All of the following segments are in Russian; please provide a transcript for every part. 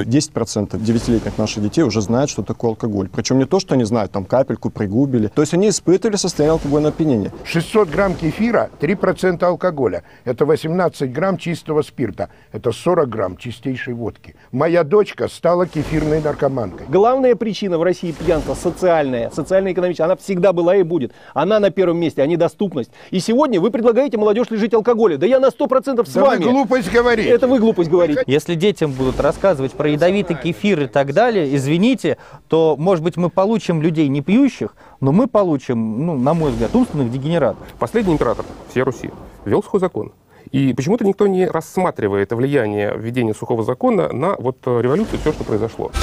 10% 9-летних наших детей уже знают, что такое алкоголь. Причем не то, что они знают, там капельку пригубили. То есть они испытывали состояние алкогольного опьянения. 600 грамм кефира, 3% алкоголя. Это 18 грамм чистого спирта. Это 40 грамм чистейшей водки. Моя дочка стала кефирной наркоманкой. Главная причина в России пьянства социальная, социально-экономическая. Она всегда была и будет. Она на первом месте, а не доступность. И сегодня вы предлагаете молодежь лишить алкоголя. Да я на 100% с вами. Вы глупость говорите. Это вы глупость говорите. Если детям будут рассказывать про ядовитый кефир и так далее, извините, то, может быть, мы получим людей не пьющих, но мы получим, ну, на мой взгляд, умственных дегенератов. Последний император всей Руси ввел сухой закон. И почему-то никто не рассматривает влияние введения сухого закона на вот революцию, все, что произошло.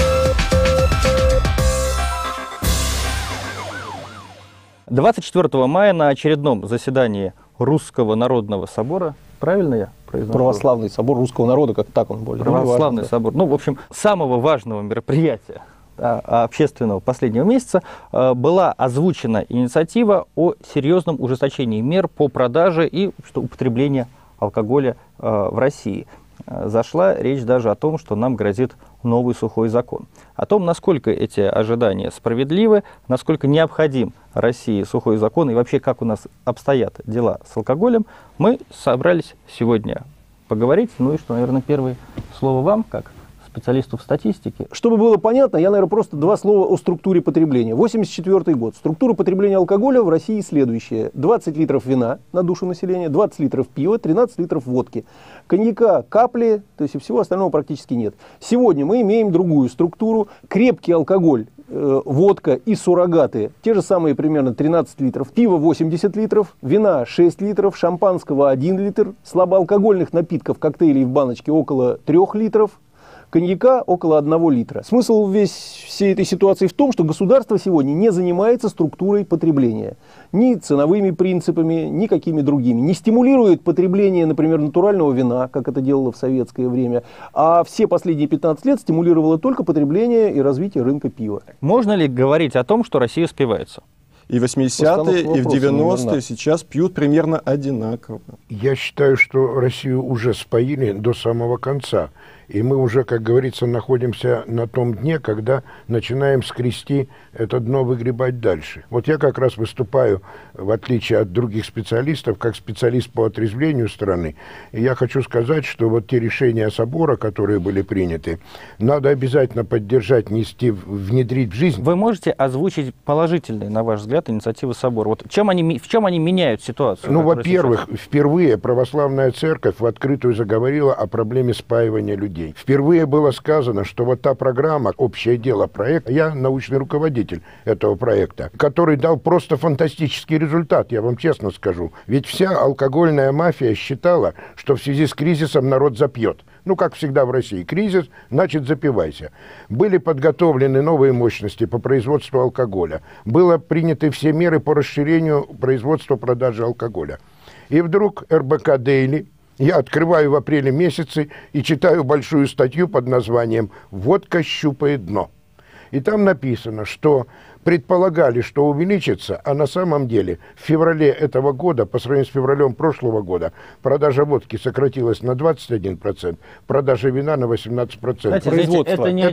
24 мая на очередном заседании Русского народного собора, правильно я произношу? Православный собор русского народа, как так он более. Православный собор. Ну, в общем, самого важного мероприятия общественного последнего месяца была озвучена инициатива о серьезном ужесточении мер по продаже и употреблению алкоголя в России. Зашла речь даже о том, что нам грозит новый сухой закон. О том, насколько эти ожидания справедливы, насколько необходим России сухой закон и вообще как у нас обстоят дела с алкоголем, мы собрались сегодня поговорить. Ну и что, наверное, первое слово вам, как специалисту в статистике. Чтобы было понятно, я, наверное, просто два слова о структуре потребления. 1984 год. Структура потребления алкоголя в России следующая. 20 литров вина на душу населения, 20 литров пива, 13 литров водки. Коньяка, капли, то есть и всего остального практически нет. Сегодня мы имеем другую структуру. Крепкий алкоголь, водка и суррогаты, те же самые примерно 13 литров. Пиво 80 литров, вина 6 литров, шампанского 1 литр, слабоалкогольных напитков, коктейлей в баночке около 3 литров. Коньяка около 1 литра. Смысл всей этой ситуации в том, что государство сегодня не занимается структурой потребления. Ни ценовыми принципами, ни какими другими. Не стимулирует потребление, например, натурального вина, как это делало в советское время. А все последние 15 лет стимулировало только потребление и развитие рынка пива. Можно ли говорить о том, что Россия спивается? И в 80-е, и в 90-е сейчас пьют примерно одинаково. Я считаю, что Россию уже споили до самого конца. И мы уже, как говорится, находимся на том дне, когда начинаем скрести это дно, выгребать дальше. Вот я как раз выступаю, в отличие от других специалистов, как специалист по отрезвлению страны. И я хочу сказать, что вот те решения собора, которые были приняты, надо обязательно поддержать, нести, внедрить в жизнь. Вы можете озвучить положительные, на ваш взгляд, инициативы собора? Вот в чем они меняют ситуацию? Ну, во-первых, впервые православная церковь в открытую заговорила о проблеме спаивания людей. Впервые было сказано, что вот та программа «Общее дело» проект, я научный руководитель этого проекта, который дал просто фантастический результат, я вам честно скажу. Ведь вся алкогольная мафия считала, что в связи с кризисом народ запьет. Ну, как всегда в России. Кризис, значит, запивайся. Были подготовлены новые мощности по производству алкоголя. Были приняты все меры по расширению производства продажи алкоголя. И вдруг РБК «Дейли», я открываю в апреле месяце и читаю большую статью под названием «Водка щупает дно». И там написано, что предполагали, что увеличится, а на самом деле в феврале этого года, по сравнению с февралем прошлого года, продажа водки сократилась на 21%, продажа вина на 18%. Знаете, это ни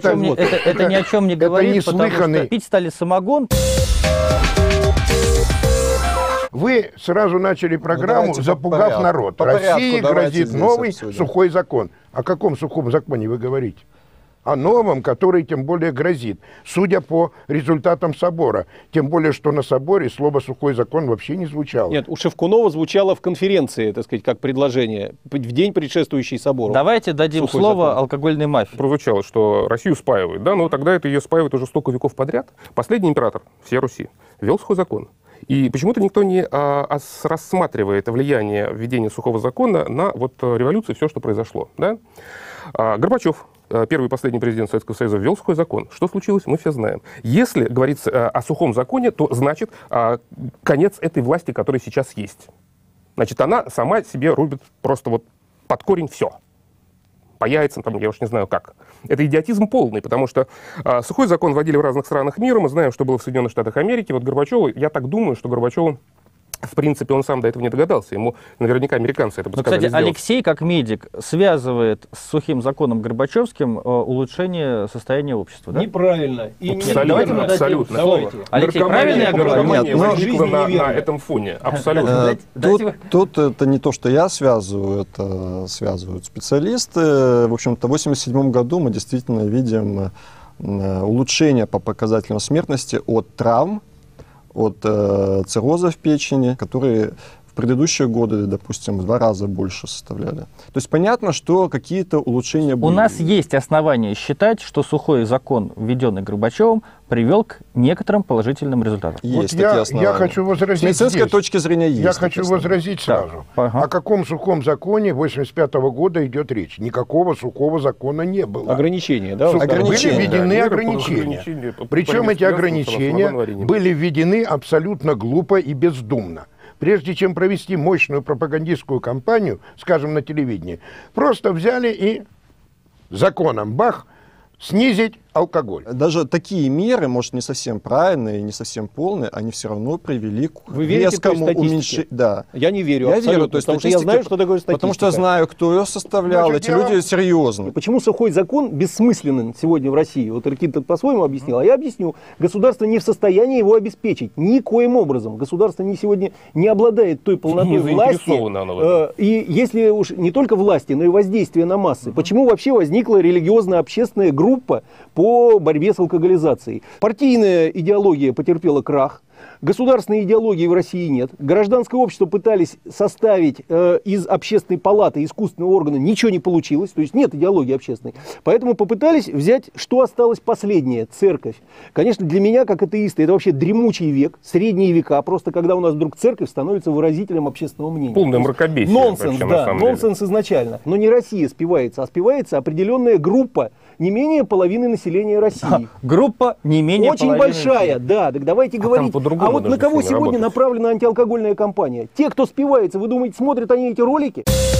о чем не говорит, потому что пить стали самогон. Вы сразу начали программу, запугав народ. России грозит новый сухой закон. О каком сухом законе вы говорите? О новом, который тем более грозит, судя по результатам собора. Тем более, что на соборе слово «сухой закон» вообще не звучало. Нет, у Шевкунова звучало в конференции, так сказать, как предложение, в день, предшествующий собору. Давайте дадим слово алкогольной мафии. Прозвучало, что Россию спаивают, да, но тогда это ее спаивают уже столько веков подряд. Последний император всей Руси ввел сухой закон. И почему-то никто не рассматривает влияние введения сухого закона на вот революцию, все, что произошло. Да? Горбачев, первый и последний президент Советского Союза, ввел сухой закон. Что случилось, мы все знаем. Если говорится о сухом законе, то значит конец этой власти, которая сейчас есть. Значит, она сама себе рубит просто вот под корень все. По яйцам, там, я уж не знаю как. Это идиотизм полный, потому что сухой закон вводили в разных странах мира. Мы знаем, что было в Соединенных Штатах Америки. Вот Горбачеву, я так думаю, что Горбачеву В принципе, он сам до этого не догадался. Ему наверняка американцы это Но, подсказали кстати, сделать. Алексей, как медик, связывает с сухим законом Горбачевским улучшение состояния общества, да? Неправильно. Абсолютно, абсолютно. Давайте. Алексей, правильно я говорю? Наркомания Нет, возникла жизни на неверно. этом фоне. Абсолютно. Тут это не то, что я связываю, это связывают специалисты. В общем-то, в 1987 году мы действительно видим улучшение по показателям смертности от травм, от цирроза в печени, которые в предыдущие годы, допустим, в 2 раза больше составляли. То есть понятно, что какие-то улучшения были. У нас есть основания считать, что сухой закон, введенный Горбачевым, привел к некоторым положительным результатам. Есть Вот такие основания. я хочу возразить С медицинской здесь. точки зрения есть. Я такие хочу основания. возразить сразу. Ага. О каком сухом законе 1985 года идет речь? Никакого сухого закона не было. Ограничения, да? Ограничения. Были введены Меры ограничения. по Причем борьбе эти с пьянством, ограничения самоварением. были введены абсолютно глупо и бездумно. Прежде чем провести мощную пропагандистскую кампанию, скажем, на телевидении, просто взяли и законом, бах, снизить алкоголь. Даже такие меры, может, не совсем правильные, не совсем полные, они все равно привели к Вы верите той резкому статистике? уменьшению. Да. Я не верю Я абсолютно, верю той потому что я статистике, знаю, что такое статистика. Потому что я знаю, кто ее составлял. Значит, Эти я люди вам- серьезны. Почему сухой закон бессмысленен сегодня в России? Вот Ракита по-своему объяснил, а я объясню. Государство не в состоянии его обеспечить. Никоим образом. Государство сегодня не обладает той полнотой Не власти. заинтересовано оно в этом. И если уж не только власти, но и воздействие на массы. Почему вообще возникла религиозно-общественная группа по борьбе с алкоголизацией? Партийная идеология потерпела крах. Государственной идеологии в России нет. Гражданское общество пытались составить из общественной палаты искусственного органа, ничего не получилось, то есть нет идеологии общественной. Поэтому попытались взять, что осталось последнее, церковь. Конечно, для меня, как атеиста, это вообще дремучий век, средние века, просто когда у нас вдруг церковь становится выразителем общественного мнения. Полное То есть мракобесие Нонсенс, вообще, на да, самом деле. нонсенс изначально. Но не Россия спивается, а спивается определенная группа, не менее половины населения России. Группа не менее Очень половины большая, да, так давайте говорить. по-другому А вот на нужно кого с ними сегодня работать. направлена антиалкогольная кампания? Те, кто спивается, вы думаете, смотрят они эти ролики?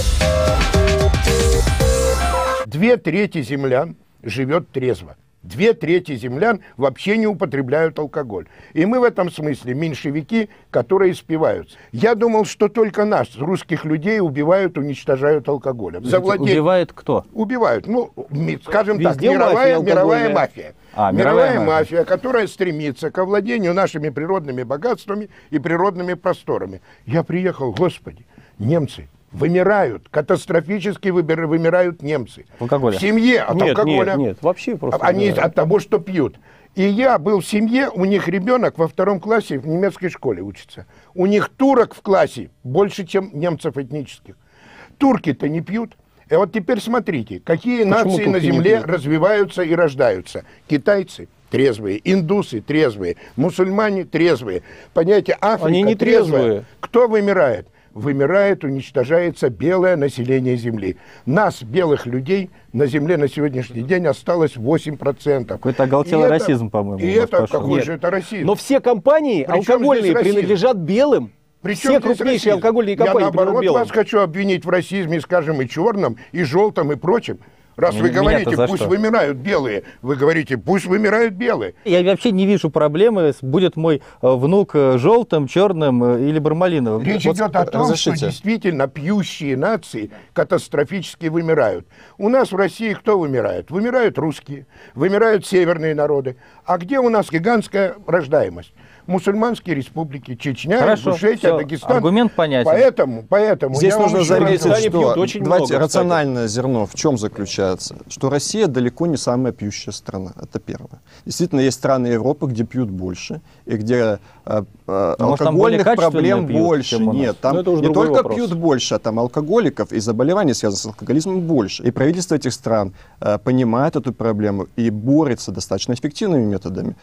2/3 землян живет трезво. 2/3 землян вообще не употребляют алкоголь. И мы в этом смысле меньшевики, которые спиваются. Я думал, что только нас, русских людей, убивают, уничтожают алкоголем. Убивает кто? Убивают. Ну, скажем так, Везде мафия мировая алкогольная. мафия. Мировая Мафия, которая стремится к овладению нашими природными богатствами и природными просторами. Я приехал, господи, немцы вымирают, катастрофически вымирают немцы. Алкоголя. В семье от Нет, алкоголя. нет, вообще просто. Они да. от того, что пьют. И я был в семье, у них ребенок во 2 классе в немецкой школе учится. У них турок в классе больше, чем немцев этнических. Турки-то не пьют. И вот теперь смотрите, какие нации турки на не земле пьют? развиваются и рождаются. Китайцы трезвые, индусы трезвые, мусульмане трезвые. Понимаете, Африка Они не трезвая. трезвые. Кто вымирает? Вымирает, уничтожается белое население Земли. Нас, белых людей, на Земле на сегодняшний день осталось 8%. Какой-то оголтелый И расизм, по-моему, И у вас это, пошел. какой Нет. же это расизм? Но все компании Причем алкогольные здесь расизм? принадлежат белым. Причем Все здесь крупнейшие расизм? алкогольные Я компании наоборот принадлежат белым. вас хочу обвинить в расизме, скажем, и черном, и желтом, и прочем. Раз вы Меня-то говорите, за пусть что? вымирают белые, вы говорите, пусть вымирают белые. Я вообще не вижу проблемы, будет мой внук желтым, черным или бармалиновым. Речь Вот идет о том, разрешите. что действительно пьющие нации катастрофически вымирают. У нас в России кто вымирает? Вымирают русские, вымирают северные народы. А где у нас гигантская рождаемость? Мусульманские республики, Чечня, Хорошо, Ингушетия, всё, Дагестан. аргумент понятен. Поэтому Здесь я вам нужно еще раз заметить, говорю, Дагестане что пьют очень давайте много, кстати. рациональное зерно в чем заключается? Что Россия далеко не самая пьющая страна. Это первое. Действительно, есть страны Европы, где пьют больше, и где может, там более алкогольных качественно проблем пьют, больше. чем у нас? Нет, там Ну, это уже не другой только вопрос. пьют больше, а там алкоголиков и заболеваний, связанных с алкоголизмом, больше. И правительство этих стран понимает эту проблему и борется достаточно эффективными методами.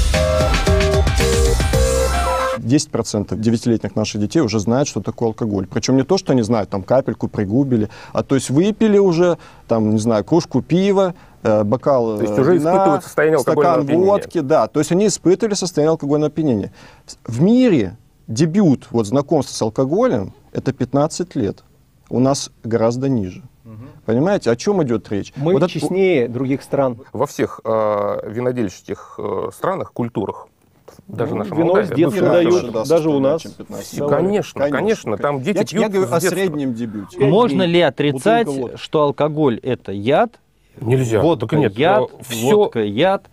10% 9-летних наших детей уже знают, что такое алкоголь. Причем не то, что они знают, там капельку пригубили, а то есть выпили уже, там, не знаю, кружку пива, бокал То есть уже вина, испытывают состояние алкогольного стакан опьянения. водки, да. То есть они испытывали состояние алкогольного опьянения. В мире дебют, вот знакомства с алкоголем, это 15 лет. У нас гораздо ниже. Понимаете, о чем идет речь? Мы Вот это- честнее других стран. Во всех винодельческих странах, культурах, даже наша вино Молдавия. с детства бывшая дают, наша. Да, даже у составляет нас. чем 15. Конечно, конечно, там дети Я пьют говорю с о детства. среднем дебюте. Можно ли дней. отрицать, Бутылка водки. что алкоголь это яд, Нельзя. водка Так нет, яд, все, водка яд?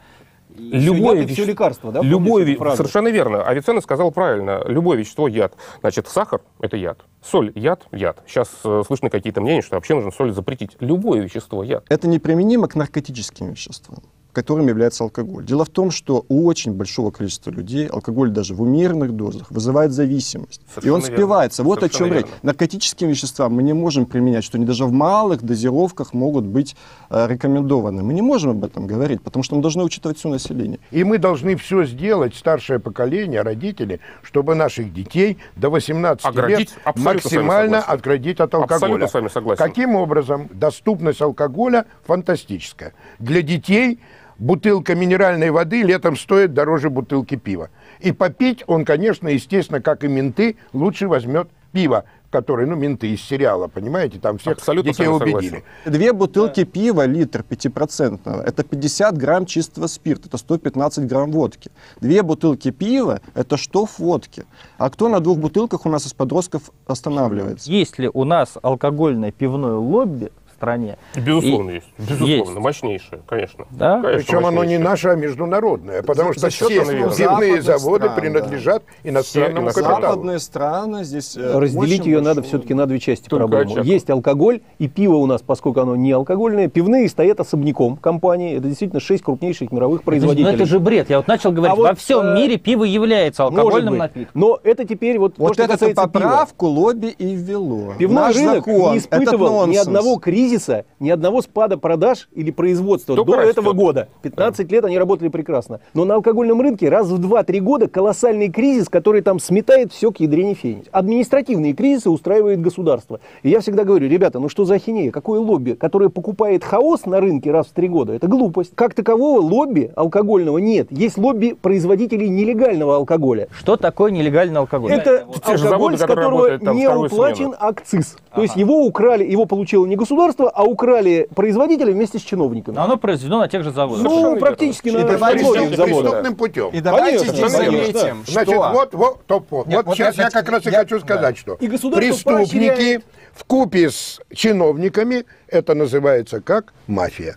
любое все лекарство, да? Любое, Помнишь эту фразу? совершенно верно. Авиценна сказал правильно. Любое вещество яд. Значит, сахар – это яд. Соль – яд, яд. Сейчас слышны какие-то мнения, что вообще нужно соль запретить. Любое вещество яд. Это неприменимо к наркотическим веществам, которым является алкоголь. Дело в том, что у очень большого количества людей алкоголь даже в умеренных дозах вызывает зависимость. И он Совершенно спивается. верно. Вот о чем Совершенно речь. верно. Наркотическим веществам мы не можем применять, что они даже в малых дозировках могут быть рекомендованы. Мы не можем об этом говорить, потому что мы должны учитывать все население. И мы должны все сделать, старшее поколение, родители, чтобы наших детей до 18 Оградить, лет абсолютно с вами максимально согласен. отградить от алкоголя. Абсолютно с вами согласен. Каким образом? Доступность алкоголя фантастическая. Для детей бутылка минеральной воды летом стоит дороже бутылки пива. И попить он, конечно, естественно, как и менты, лучше возьмет пиво, которое, менты из сериала, понимаете, там всех Абсолютно детей с вами убедили. согласен. 2 бутылки пива, литр 5%, это 50 грамм чистого спирта, это 115 грамм водки. 2 бутылки пива, это штоф водки. А кто на 2 бутылках у нас из подростков останавливается? Есть ли у нас алкогольное пивное лобби в стране? Безусловно, И- есть. Безусловно, есть. мощнейшее, конечно. Да? Конечно, Причем оно не мощнейшее. наше, а международное, потому что за счет все наверное, пивные западных заводы стран, принадлежат иностранному Все капиталу. Западные страны здесь... Разделить очень ее надо большой- все-таки на две части Только проблему. очаг. Есть алкоголь, и пиво у нас, поскольку оно не алкогольное, пивные стоят особняком компании. Это действительно 6 крупнейших мировых Но производителей. это же бред. Я вот начал говорить, А во вот, всем мире пиво является Может алкогольным быть. напитком. Но это теперь вот то, Вот что эту касается пива. поправку лобби и ввело. Пивной Наш рынок закон, не этот испытывал ни нонсенс. одного кризиса, ни одного спада продаж или производства Только до растет. этого года. 15 лет они работали прекрасно. Но на алкогольном рынке раз в 2-3 года колоссальный кризис, который там сметает все к ядрене фени. Административные кризисы устраивает государство. И я всегда говорю, ребята, ну что за ахинея? Какое лобби, которое покупает хаос на рынке раз в 3 года? Это глупость. Как такового лобби алкогольного нет. Есть лобби производителей нелегального алкоголя. Что такое нелегальный алкоголь? Это Те же алкоголь, заводы, с которые которого работают там не вторую уплачен смену. акциз. То есть его украли, его получило не государство, а украли производители вместе с чиновниками. Но оно произведено на тех же заводах. Совершенно Ну, верно. практически И на давайте многих сделаем заводах. Преступным путем. И давайте Конечно, здесь конечно. заметим, Значит, что... вот. Нет, вот Сейчас я это- как раз и я- хочу сказать, что И государство преступники поощряет. вкупе с чиновниками, это называется как мафия.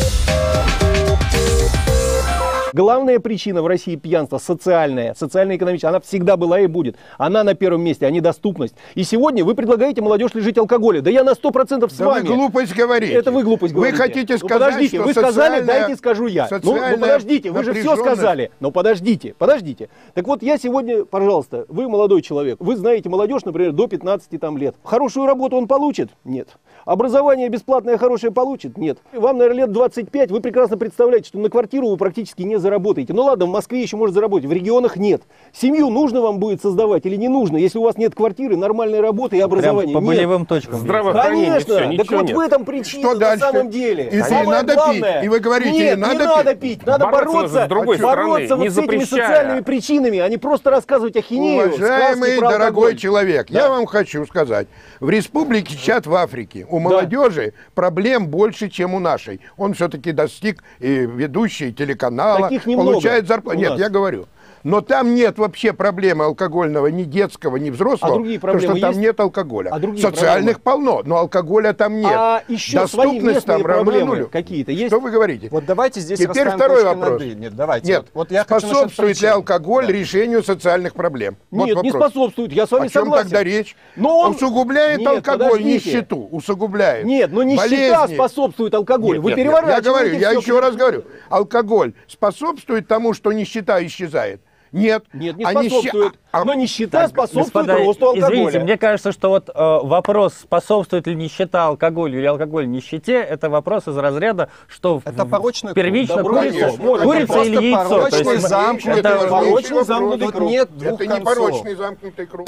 Главная причина в России пьянства социальная, социально-экономическая, она всегда была и будет. Она на первом месте, а не доступность. И сегодня вы предлагаете молодежь лишить алкоголя. Да я на 100% с Да вами. вы глупость говорите. Это вы глупость говорите. Вы хотите Ну, сказать, подождите, что вы сказали, социальная- дайте скажу я. Ну, подождите, вы же все напряженность- сказали. Но подождите. Так вот, я сегодня, пожалуйста, вы молодой человек, вы знаете молодежь, например, до 15 там, лет. Хорошую работу он получит? Нет. Образование бесплатное хорошее получит? Нет. Вам, наверное, лет 25, вы прекрасно представляете, что на квартиру вы практически не заработаете. Ну ладно, в Москве еще может заработать, в регионах нет. Семью нужно вам будет создавать или не нужно, если у вас нет квартиры, нормальной работы и Прям образования? по Нет. болевым точкам. Здравоохранение, Конечно, все, так ничего вот нет. в этом причина Что на дальше? самом деле. И Самое надо главное, пить. И вы говорите, нет, не надо не надо пить, надо Бороться бороться, с другой стороны, бороться не вот с этими запрещая. социальными причинами, а не просто рассказывать ахинею, Уважаемый сказки про дорогой алкоголь. человек, Да. я вам хочу сказать, в республике Чад в Африке у молодежи проблем больше, чем у нашей. Он все-таки достиг ведущий телеканала, Таких немного получает зарплату. у Нет, нас. я говорю. Но там нет вообще проблемы алкогольного ни детского, ни взрослого, А другие потому проблемы что там есть? нет алкоголя. А другие Социальных полно, но алкоголя там нет. А еще свои Доступность местные там равна проблемы нулю. какие-то есть? Что вы говорите? Вот давайте здесь Теперь расставим второй точки вопрос. над «и». Нет, давайте. Нет, Вот я хочу насчет способствует ли причин. алкоголь Да. решению социальных проблем? Вот Нет, не вопрос. способствует, я с вами О чем согласен. тогда речь? Но он Усугубляет Нет, алкоголь, подождите. нищету, усугубляет. Нет, но нищета Болезни. способствует алкоголю. Вы Нет, я переворачиваете говорю, я всё. еще раз говорю, алкоголь способствует тому, что нищета исчезает? Нет. Нет, не А способствует. а- Но нищета способствует Господа, росту алкоголя. извините, мне кажется, что вот вопрос, способствует ли нищета алкоголю или алкоголь нищете, это вопрос из разряда, что Это порочный первично круг. курица, конечно. Это курица просто или яйцо. порочный То есть замкнутый это круг. порочный замкнутый Тут круг. нет двух Это не концов. порочный замкнутый круг.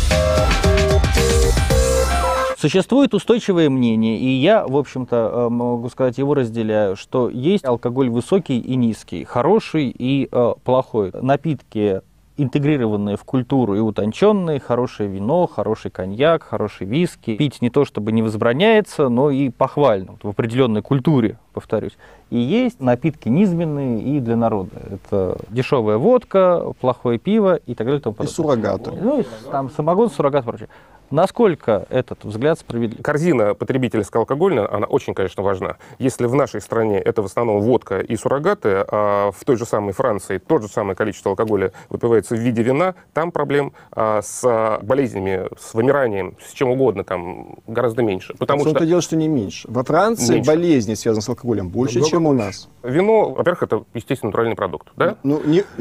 Существует устойчивое мнение, и я, в общем-то, могу сказать, его разделяю, что есть алкоголь высокий и низкий, хороший и плохой. Напитки интегрированные в культуру и утонченные, хорошее вино, хороший коньяк, хороший виски. Пить не то чтобы не возбраняется, но и похвально, вот в определенной культуре, повторюсь. И есть напитки низменные и для народа. Это дешевая водка, плохое пиво и так далее. И тому подобное. И суррогаты. Ну, и там самогон, суррогат и прочее. Насколько этот взгляд справедлив? Корзина потребительская алкогольная, она очень, конечно, важна. Если в нашей стране это в основном водка и суррогаты, а в той же самой Франции то же самое количество алкоголя выпивается в виде вина, там проблем с болезнями, с вымиранием, с чем угодно, там гораздо меньше. Потому что это дело, что не меньше. Во Франции болезни, связанные с алкоголем, больше, чем у нас. Вино, во-первых, это, естественно, натуральный продукт. Да? Это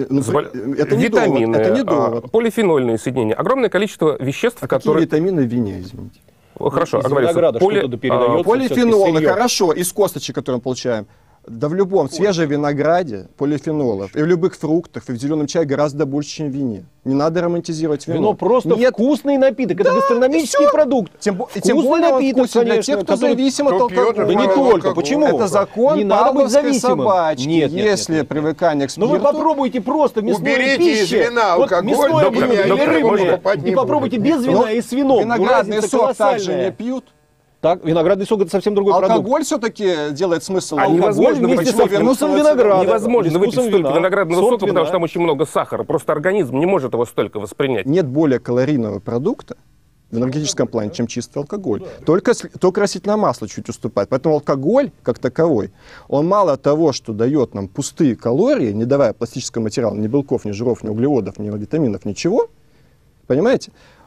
не витамины, довод. Это не довод. Полифенольные соединения, огромное количество веществ, которые... Витамины в вине, извините. Хорошо, Из винограда что-то передается. Полифенолы, хорошо, из косточек, которые мы получаем. Да в любом свежем винограде полифенолов, и в любых фруктах, и в зеленом чае гораздо больше, чем в вине. Не надо романтизировать вино. Вино просто вкусный напиток, это гастрономический продукт. Тем более напиток, вкусный для тех, кто зависим от алкоголя. Да не только, почему? Это закон не надо быть зависимым. Собачки. Если привыкание к спирту... Ну вы попробуйте просто мясной пищи. Из вина алкоголь, мясное блюдо или рыбное, и попробуйте без вина и с вином. Виноградный сок также не пьют. Так, виноградный сок — это совсем другой продукт. Алкоголь все-таки делает смысл. Невозможно вместе со вкусом винограда. Невозможно выпить столько виноградного сока, потому что там очень много сахара. Просто организм не может его столько воспринять. Нет более калорийного продукта в энергетическом плане, чем чистый алкоголь. Только растительное масло чуть уступает. Поэтому алкоголь, как таковой, он мало того, что дает нам пустые калории, не давая пластического материала, ни белков, ни жиров, ни углеводов, ни витаминов, ничего, понимаете,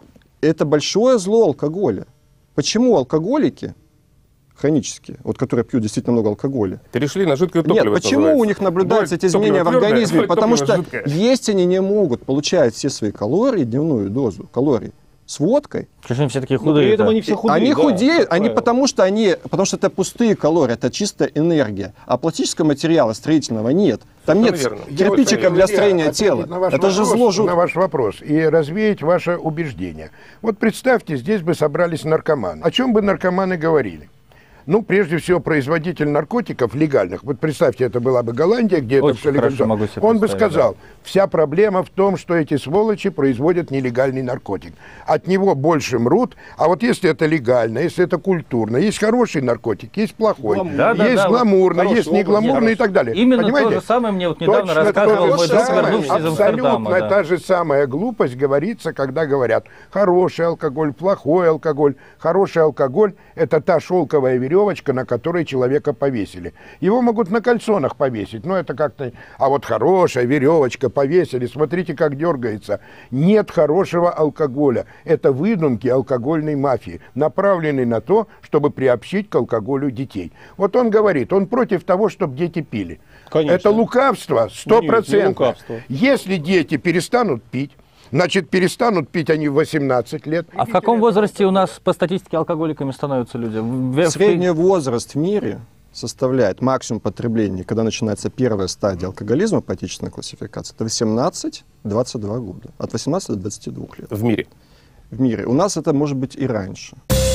это большое зло алкоголя. Почему алкоголики хронические, вот которые пьют действительно много алкоголя? Перешли на жидкое топливо. Нет, почему у них наблюдаются эти изменения в организме? Потому что есть они не могут получать все свои калории, дневную дозу калорий, с водкой. Почему все такие худые? При этом они все худые. Они худеют, потому что это пустые калории, это чистая энергия. А пластического материала строительного нет. Там нет кирпичика для строения тела. Это же зло жутко. На ваш вопрос и развеять ваше убеждение. Вот представьте, здесь бы собрались наркоманы. О чем бы наркоманы говорили? Ну, прежде всего, производитель наркотиков легальных, вот представьте, это была бы Голландия, где это все легально, он бы сказал, вся проблема в том, что эти сволочи производят нелегальный наркотик. От него больше мрут, а вот если это легально, если это культурно, есть хороший наркотик, есть плохой, есть гламурно, есть негламурно и так далее. Именно понимаете? То же самое мне вот недавно рассказывал мой друг, вернувшись из Амстердама. Абсолютно та же самая глупость говорится, когда говорят, хороший алкоголь, плохой алкоголь. Хороший алкоголь – это та шелковая веревка, на которой человека повесили. Его могут на кальсонах повесить, но это как-то... А вот хорошая веревочка повесили, смотрите, как дергается. Нет хорошего алкоголя. Это выдумки алкогольной мафии, направленные на то, чтобы приобщить к алкоголю детей. Вот он говорит, он против того, чтобы дети пили. Конечно. Это лукавство, 100%. Нет, не лукавство. Если дети перестанут пить, значит, перестанут пить они в 18 лет. А в каком возрасте у нас по статистике алкоголиками становятся люди? Средний возраст в мире составляет максимум потребления, когда начинается первая стадия алкоголизма по отечественной классификации, это 18-22 года. От 18 до 22 лет. В мире? В мире. У нас это может быть и раньше.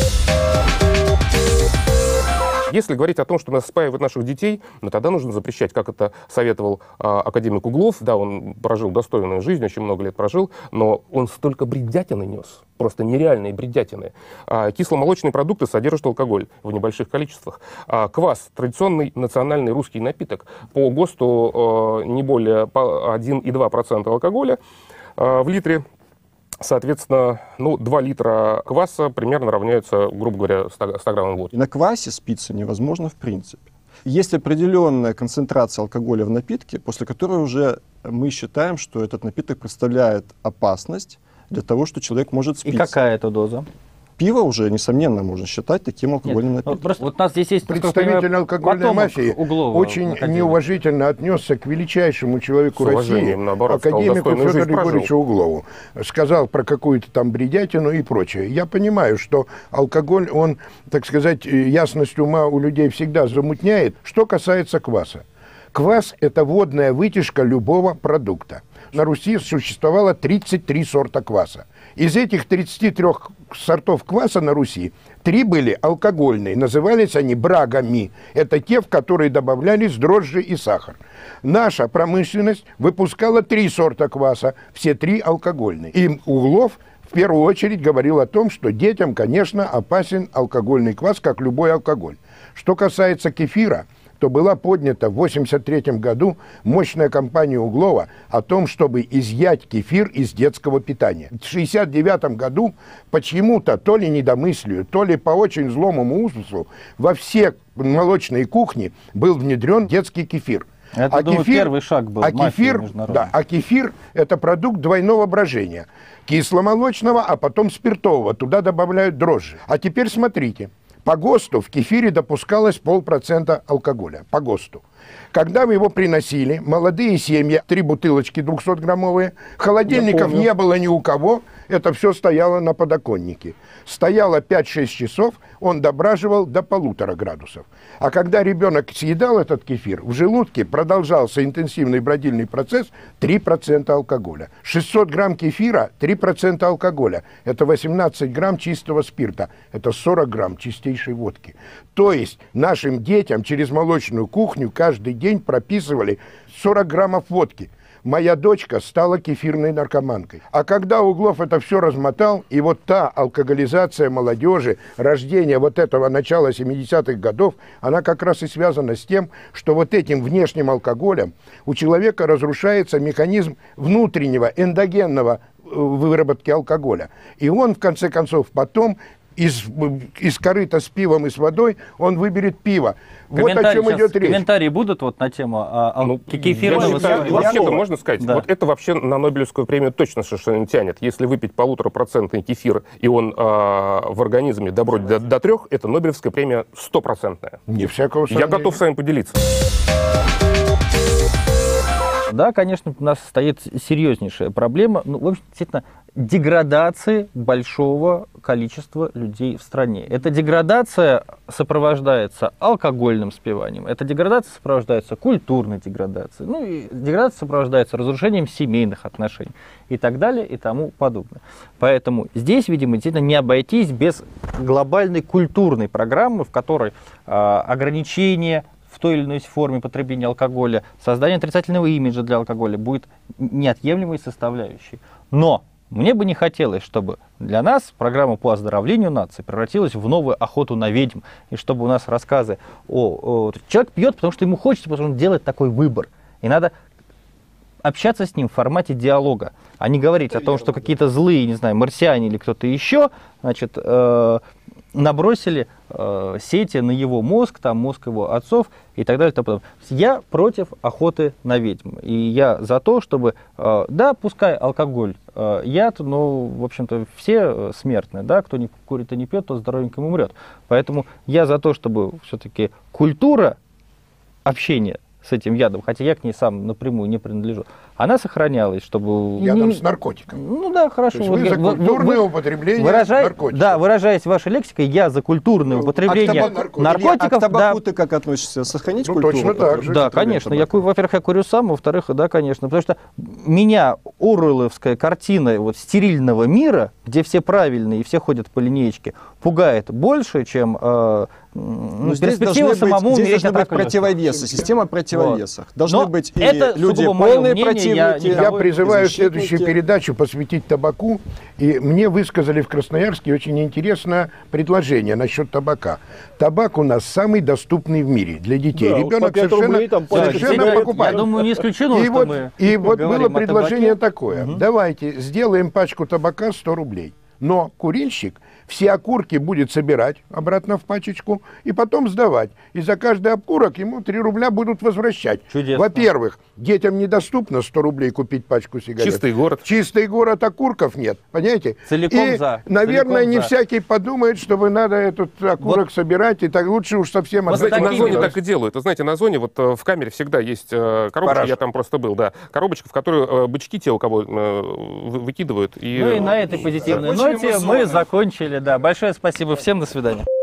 Если говорить о том, что нас спаивают наших детей, тогда нужно запрещать, как это советовал академик Углов. Да, он прожил достойную жизнь, очень много лет прожил, но он столько бредятины нес, просто нереальные бредятины. Кисломолочные продукты содержат алкоголь в небольших количествах. Квас, традиционный национальный русский напиток, по ГОСТу не более 1,2% алкоголя в литре. Соответственно, 2 литра кваса примерно равняются, грубо говоря, 100 граммам водки. И на квасе спиться невозможно в принципе. Есть определенная концентрация алкоголя в напитке, после которой уже мы считаем, что этот напиток представляет опасность для того, что человек может спиться. И какая это доза? Пиво уже, несомненно, можно считать таким алкогольным напитком. Просто вот у нас здесь есть представитель алкогольной мафии очень неуважительно отнесся к величайшему человеку России, академику Федору Григорьевичу Углову. Сказал про какую-то там бредятину и прочее. Я понимаю, что алкоголь, он, так сказать, ясность ума у людей всегда замутняет. Что касается кваса. Квас – это водная вытяжка любого продукта. На Руси существовало 33 сорта кваса. Из этих 33 сортов кваса на Руси 3 были алкогольные. Назывались они брагами. Это те, в которые добавлялись дрожжи и сахар. Наша промышленность выпускала 3 сорта кваса, все 3 алкогольные. И Углов в первую очередь говорил о том, что детям, конечно, опасен алкогольный квас, как любой алкоголь. Что касается кефира, то была поднята в 1983 году мощная кампания Углова о том, чтобы изъять кефир из детского питания. В 1969 году почему-то, то ли недомыслию, то ли по очень злому умыслу, во все молочные кухни был внедрен детский кефир. Это, думаю, первый шаг был. А кефир – это продукт двойного брожения. Кисломолочного, а потом спиртового. Туда добавляют дрожжи. А теперь смотрите. По ГОСТу в кефире допускалось 0,5% алкоголя. По ГОСТу. Когда его приносили, молодые семьи, 3 бутылочки 200-граммовые, холодильников не было ни у кого, это все стояло на подоконнике. Стояло 5-6 часов, он дображивал до 1,5 градусов. А когда ребенок съедал этот кефир, в желудке продолжался интенсивный бродильный процесс 3% алкоголя. 600 грамм кефира, 3% алкоголя. Это 18 грамм чистого спирта. Это 40 грамм чистейшей водки. То есть нашим детям через молочную кухню каждый день прописывали 40 граммов водки. Моя дочка стала кефирной наркоманкой. А когда Углов это все размотал, и вот та алкоголизация молодежи, рождение вот этого начала 70-х годов, она как раз и связана с тем, что вот этим внешним алкоголем у человека разрушается механизм внутреннего, эндогенного выработки алкоголя. И он, в конце концов, потом из корыта с пивом и с водой он выберет пиво. Вот о чем идет речь. Комментарии будут вот на тему кефирного. Вообще-то можно сказать, да. Вот это вообще на Нобелевскую премию точно совершенно не тянет. Если выпить 1,5% кефир, и он в организме добродет до 3, это Нобелевская премия 100%. Не всякого сомнения. Я готов с вами поделиться. Да, конечно, у нас стоит серьезнейшая проблема. Ну, в общем, действительно, деградации большого количества людей в стране. Эта деградация сопровождается алкогольным спиванием, эта деградация сопровождается культурной деградацией, ну и деградация сопровождается разрушением семейных отношений и так далее и тому подобное. Поэтому здесь, видимо, действительно не обойтись без глобальной культурной программы, в которой ограничения в той или иной форме потребления алкоголя, создание отрицательного имиджа для алкоголя будет неотъемлемой составляющей. Но мне бы не хотелось, чтобы для нас программа по оздоровлению нации превратилась в новую охоту на ведьм, и чтобы у нас рассказы человек пьет, потому что ему хочется, потому что он делает такой выбор. И надо общаться с ним в формате диалога, а не говорить о том, что какие-то злые, не знаю, марсиане или кто-то еще, значит, набросили сети на его мозг, там мозг его отцов и так далее. Я против охоты на ведьм. И я за то, чтобы, да, пускай алкоголь яд, но, в общем-то, все смертны, да, кто не курит и не пьет, тот здоровеньким умрет. Поэтому я за то, чтобы все-таки культура общения с этим ядом, хотя я к ней сам напрямую не принадлежу, она сохранялась, чтобы... Ядом с наркотиком. Ну да, хорошо. То есть вы за культурное употребление наркотиков. Да, выражаясь вашей лексикой, я за культурное употребление наркотиков. А к табаку да. ты как относишься? Сохранить культуру? Точно так же. Да, конечно. Во-первых, я курю сам, во-вторых, да, конечно. Потому что меня оруэлловская картина вот, стерильного мира, где все правильные и все ходят по линеечке, пугает больше, чем перспектива самому умереть от рака противовесы, система противовесов. Вот. Должны Но быть и это люди мое полные мнение, противники. Я призываю следующую передачу посвятить табаку. И мне высказали в Красноярске очень интересное предложение насчет табака. Табак у нас самый доступный в мире для детей. Да, Ребенок по 5 рублей, там, совершенно покупает. Я думаю, не исключено, И что вот, мы и вот говорим было о предложение табаке. такое. Давайте сделаем пачку табака 100 рублей. Но курильщик все окурки будет собирать обратно в пачечку и потом сдавать. И за каждый окурок ему 3 рубля будут возвращать. Чудесно. Во-первых, детям недоступно 100 рублей купить пачку сигарет. Чистый город. Чистый город, окурков нет. Понимаете? Целиком и, за. наверное, Целиком не за. всякий подумает, что вы надо этот окурок собирать, и так лучше уж совсем Вы знаете, на такими зоне вот. так и делают. Вы знаете, на зоне вот в камере всегда есть коробочка, Параша. я там просто был, да, коробочка, в которую бычки те у кого выкидывают. И... Ну и на этой позитивной ноте мы закончили. Да. Большое спасибо всем. До свидания.